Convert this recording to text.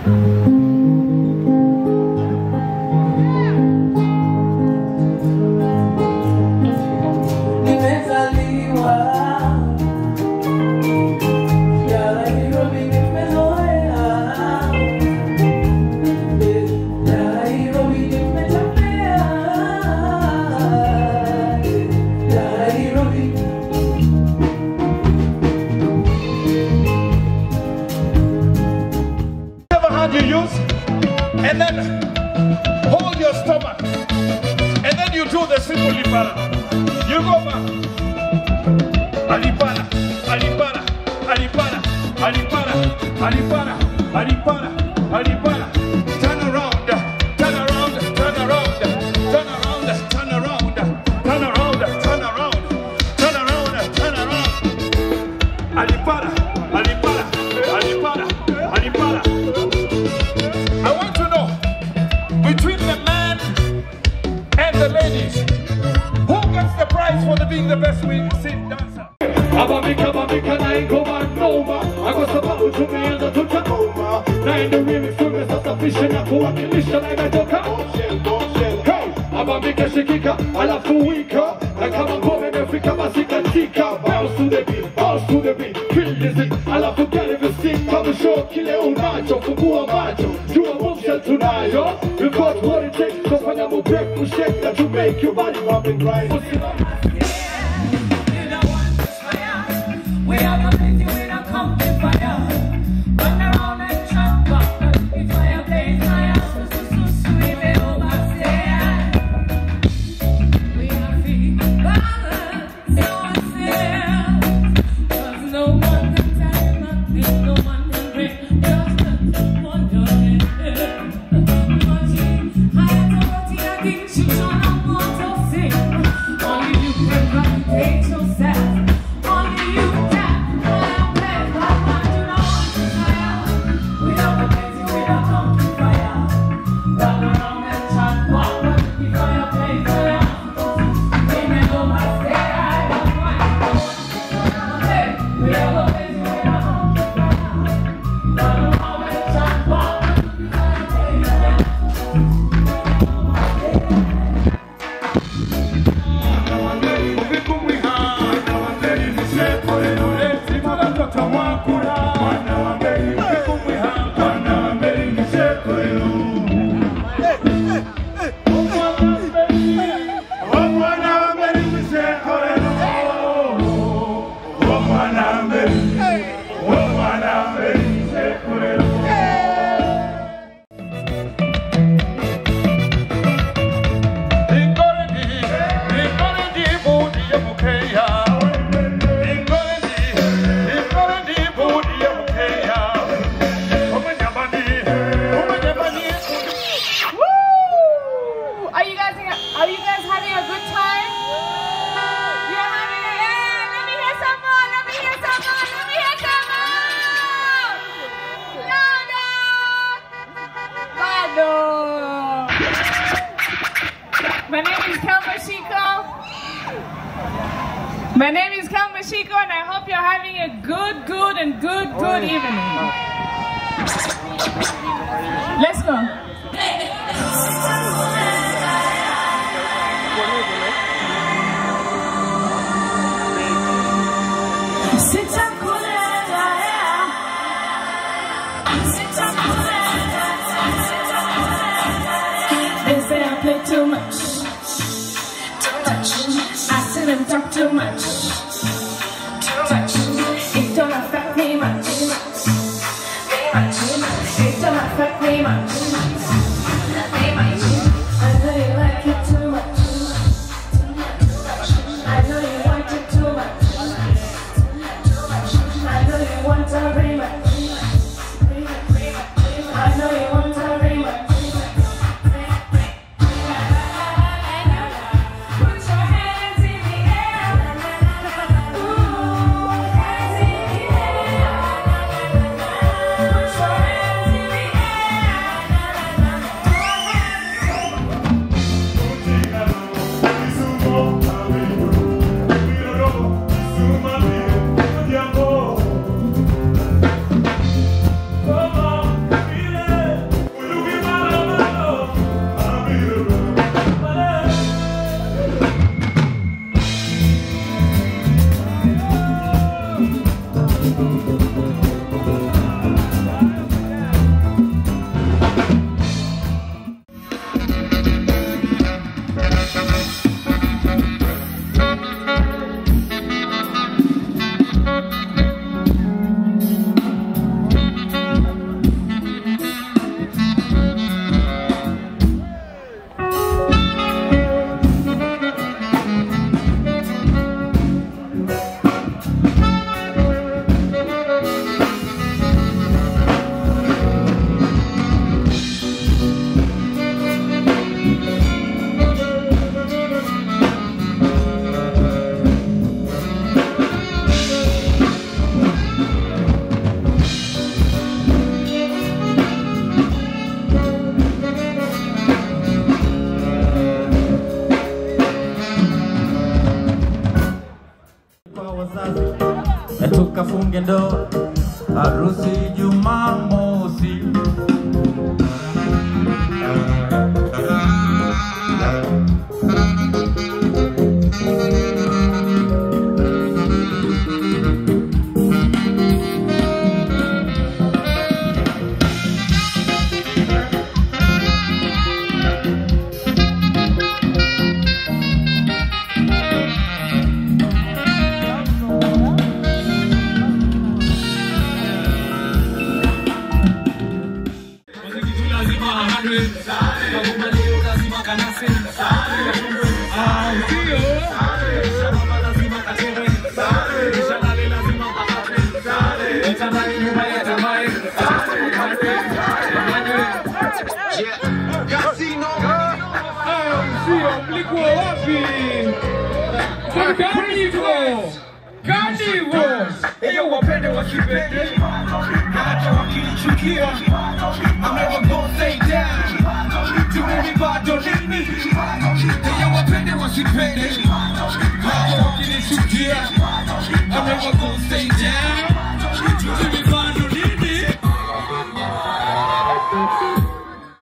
And then hold your stomach. And then you do the simple lipara. You go back. Alipara, alipara, alipara, alipara, alipara, alipara, alipara. Turn around, turn around, turn around, turn around, turn around, turn around, turn around, turn around, turn around. Alipara, alipara, alipara, alipara. I want to know, between the man and the ladies, who gets the prize for being the best swing dancer? Abamika, I ain't go back no more. I got some bubble to me and the Tacoma. Now in the remix, we miss us a fish and a poor condition like a doka. Hey, Abamika, Shikika, I love to weaker. I come and go in Africa, Masika, Tika. Bounce to the beat, bounce to the beat. Kill this it, I love to get it, stick. Come and show, kill it, old macho, Fukua macho. Do a bombshell tonight, yo. You got what it takes, so when I'm a break, we shake that to make your body bump and grind. We are the plenty with a company fire. Run around and trap back. If fire blaze fire, we may overstay. We are free, but so unfair. Cause no one can tell nothing, no one can bring just one your head. I had to I think she don't want to sing. Only you can validate yourself. Only you. My name is Kamashiko and I hope you're having a good evening. Let's go. They say I play too much. I sit and talk too much. It don't affect me much. It don't affect me much. I know you like it too much. I know you want it too much. I know you want a rematch. I know you want a rematch. Put your hands in the air. Tukafunge ndoa harusi Jumamosi. Carnival! Eyo wapende wasipende hata wakinichukia I'm never gonna stay down Tumeni bado nini Eyo wapende wasipende hata wakinichukia I'm never gonna stay down